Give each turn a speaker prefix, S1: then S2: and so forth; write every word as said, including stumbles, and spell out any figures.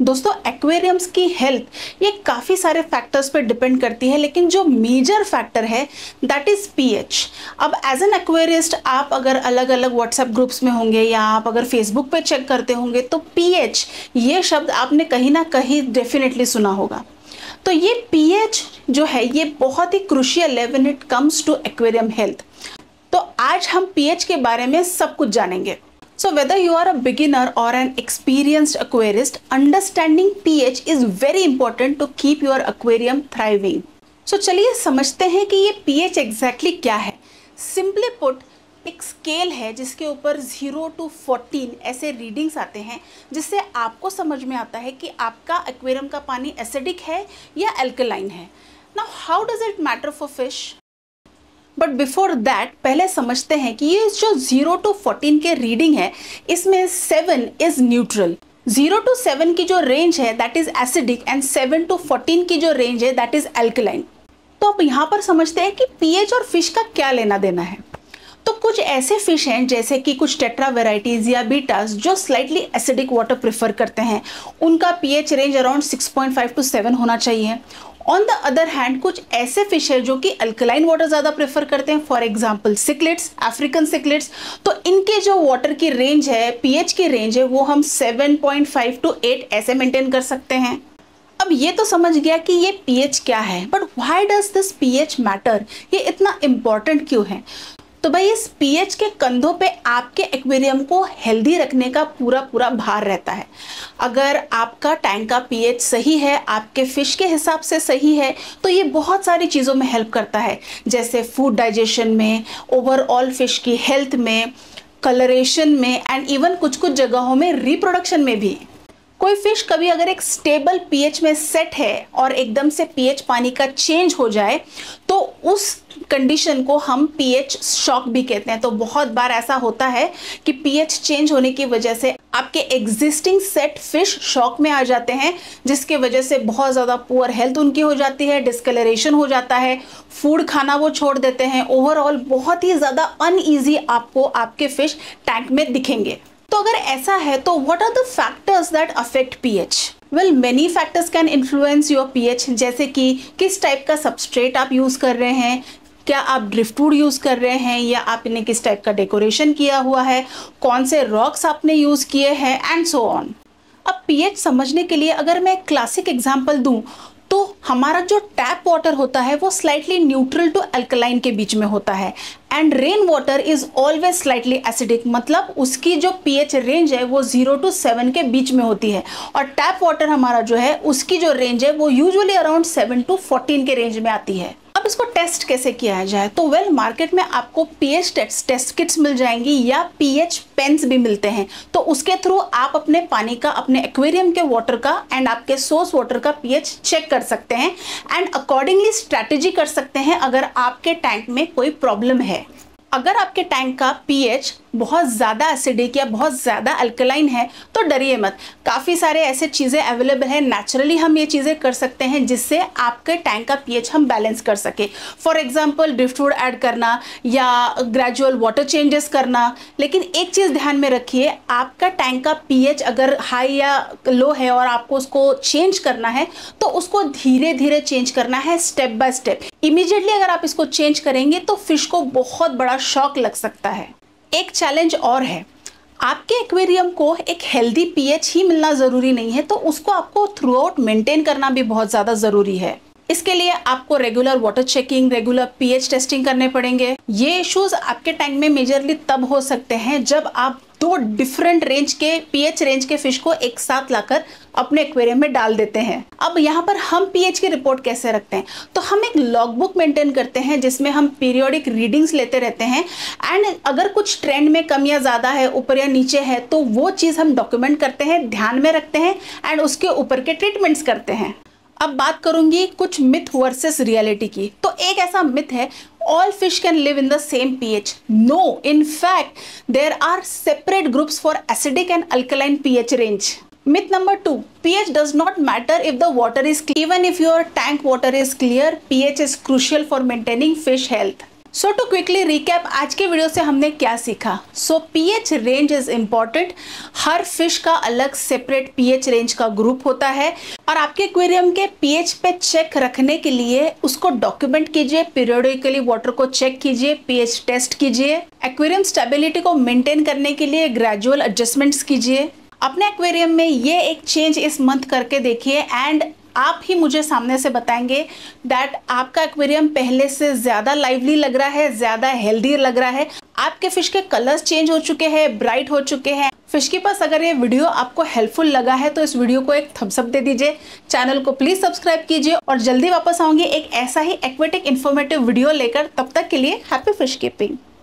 S1: दोस्तों एक्वेरियम्स की हेल्थ ये काफ़ी सारे फैक्टर्स पे डिपेंड करती है, लेकिन जो मेजर फैक्टर है दैट इज़ पीएच। अब एज एन एक्वेरियस्ट आप अगर अलग अलग व्हाट्सएप ग्रुप्स में होंगे या आप अगर फेसबुक पे चेक करते होंगे तो पीएच ये शब्द आपने कहीं ना कहीं डेफिनेटली सुना होगा। तो ये पीएच जो है ये बहुत ही क्रूशियल है when it comes to aquarium health. तो आज हम पीएच के बारे में सब कुछ जानेंगे। So whether you are a beginner or an experienced aquarist, understanding pH is very important to keep your aquarium thriving. So चलिए समझते हैं कि ये pH exactly क्या है। Simply put, एक स्केल है जिसके ऊपर ज़ीरो टू फोर्टीन ऐसे रीडिंग्स आते हैं, जिससे आपको समझ में आता है कि आपका एक्वेरियम का पानी एसिडिक है या अल्कलाइन है। Now how does it matter for fish? But before that पहले समझते हैं कि ये जो ज़ीरो टू फोर्टीन के रीडिंग है इसमें seven is neutral. Zero to seven की जो रेंज है that is acidic and seven to fourteen की जो रेंज है दैट इज़ अल्कलाइन। तो अब यहाँ पर समझते हैं कि पीएच और फिश का क्या लेना देना है। तो कुछ ऐसे फिश हैं जैसे कि कुछ टेट्रा वेराइटीज़ या बीटास जो स्लाइटली एसिडिक वाटर प्रेफर करते हैं, उनका pH range around six point five to seven होना चाहिए। ऑन द अदर हैंड कुछ ऐसे फिश है जो कि अल्कलाइन वाटर ज़्यादा प्रेफर करते हैं, for example cichlids, African cichlids. तो इनके जो वाटर की रेंज है, पीएच की रेंज है, वो हम seven point five to eight ऐसे मेंटेन कर सकते हैं। अब ये तो समझ गया कि ये पीएच क्या है, but why does this pH matter, ये इतना इम्पॉर्टेंट क्यों है। तो भाई इस पीएच के कंधों पे आपके एक्वेरियम को हेल्दी रखने का पूरा पूरा भार रहता है। अगर आपका टैंक का पीएच सही है, आपके फिश के हिसाब से सही है, तो ये बहुत सारी चीज़ों में हेल्प करता है, जैसे फूड डाइजेशन में, ओवरऑल फिश की हेल्थ में, कलरेशन में एंड इवन कुछ कुछ जगहों में रिप्रोडक्शन में भी। कोई फिश कभी अगर एक स्टेबल पीएच में सेट है और एकदम से पीएच पानी का चेंज हो जाए तो उस कंडीशन को हम पीएच शॉक भी कहते हैं। तो बहुत बार ऐसा होता है कि पीएच चेंज होने की वजह से आपके एग्जिस्टिंग सेट फिश शॉक में आ जाते हैं, जिसके वजह से बहुत ज़्यादा पुअर हेल्थ उनकी हो जाती है, डिस्कलरेशन हो जाता है, फूड खाना वो छोड़ देते हैं, ओवरऑल बहुत ही ज़्यादा अनईजी आपको आपके फिश टैंक में दिखेंगे। तो अगर ऐसा है तो what are the factors that affect pH? Well many factors can influence your pH, जैसे कि किस टाइप का सबस्ट्रेट आप यूज़ कर रहे हैं, क्या आप ड्रिफ्टवुड यूज़ कर रहे हैं या आपने किस टाइप का डेकोरेशन किया हुआ है, कौन से रॉक्स आपने यूज़ किए हैं एंड सो ऑन। अब पीएच समझने के लिए अगर मैं क्लासिक एग्जांपल दूं तो हमारा जो टैप वाटर होता है वो स्लाइटली न्यूट्रल टू अल्कलाइन के बीच में होता है and rain water is always slightly acidic, मतलब उसकी जो पीएच रेंज है वो जीरो टू सेवन के बीच में होती है, और टैप वाटर हमारा जो है उसकी जो रेंज है वो usually around seven to fourteen के रेंज में आती है। अब इसको टेस्ट कैसे किया जाए? तो वेल मार्केट में आपको पीएच टेस्ट टेस्ट किट्स मिल जाएंगी या पीएच पेन्स भी मिलते हैं। तो उसके थ्रू आप अपने पानी का, अपने एक्वेरियम के वाटर का एंड आपके सोर्स वाटर का पीएच चेक कर सकते हैं एंड अकॉर्डिंगली स्ट्रैटेजी कर सकते हैं अगर आपके टैंक में कोई प्रॉब्लम है। अगर आपके टैंक का पीएच बहुत ज़्यादा एसिडिक या बहुत ज़्यादा अल्कलाइन है तो डरिए मत, काफ़ी सारे ऐसे चीज़ें अवेलेबल हैं, नेचुरली हम ये चीज़ें कर सकते हैं जिससे आपके टैंक का पीएच हम बैलेंस कर सके। फॉर एग्जांपल ड्रिफ्टवुड ऐड करना या ग्रेजुअल वाटर चेंजेस करना। लेकिन एक चीज़ ध्यान में रखिए, आपका टैंक का पीएच अगर हाई या लो है और आपको उसको चेंज करना है तो उसको धीरे धीरे चेंज करना है, स्टेप बाय स्टेप। इमीडिएटली अगर आप इसको चेंज करेंगे तो फिश को बहुत बड़ा शॉक लग सकता है। एक चैलेंज और है, आपके एक्वेरियम को एक हेल्दी पीएच ही मिलना ज़रूरी नहीं है, तो उसको आपको थ्रू आउट मेंटेन करना भी बहुत ज़्यादा ज़रूरी है। इसके लिए आपको regular water checking, regular pH testing करने पड़ेंगे। ये इश्यूज आपके टैंक में मेजरली तब हो सकते हैं जब आप दो डिफरेंट रेंज के पीएच रेंज के फिश को एक साथ लाकर अपने एक्वेरियम में डाल देते हैं। अब यहाँ पर हम पीएच की रिपोर्ट कैसे रखते हैं? तो हम एक लॉग बुक मेंटेन करते हैं जिसमें हम पीरियोडिक रीडिंग्स लेते रहते हैं एंड अगर कुछ ट्रेंड में कम या ज़्यादा है, ऊपर या नीचे है, तो वो चीज़ हम डॉक्यूमेंट करते हैं, ध्यान में रखते हैं एंड उसके ऊपर के ट्रीटमेंट्स करते हैं। अब बात करूंगी कुछ मिथ वर्सेस रियलिटी की। तो एक ऐसा मिथ है, all fish can live in the same pH. No, in fact, there are separate groups for acidic and alkaline pH range. Myth number two, pH does not matter if the water is clear. Even if your tank water is clear, pH is crucial for maintaining fish health. So to quickly recap, आज के video से हमने क्या सीखा। So pH range is important. हर fish का अलग separate pH range का ग्रुप होता है और आपके एक्वेरियम के पीएच पे चेक रखने के लिए उसको डॉक्यूमेंट कीजिए, पीरियडिकली वाटर को चेक कीजिए, पीएच टेस्ट कीजिए, एक्वेरियम स्टेबिलिटी को मेंटेन करने के लिए ग्रेजुअल एडजस्टमेंट्स कीजिए। अपने एक्वेरियम में ये एक चेंज इस मंथ करके देखिए एंड आप ही मुझे सामने से बताएंगे दैट आपका एक्वेरियम पहले से ज़्यादा लाइवली लग रहा है, ज़्यादा हेल्दी लग रहा है, आपके फिश के कलर्स चेंज हो चुके हैं, ब्राइट हो चुके हैं। फिश कीपर्स, अगर ये वीडियो आपको हेल्पफुल लगा है तो इस वीडियो को एक थम्स अप दे दीजिए, चैनल को प्लीज़ सब्सक्राइब कीजिए और जल्दी वापस आऊंगी एक ऐसा ही एक्वेटिक इन्फॉर्मेटिव वीडियो लेकर। तब तक के लिए हैप्पी फिश कीपिंग।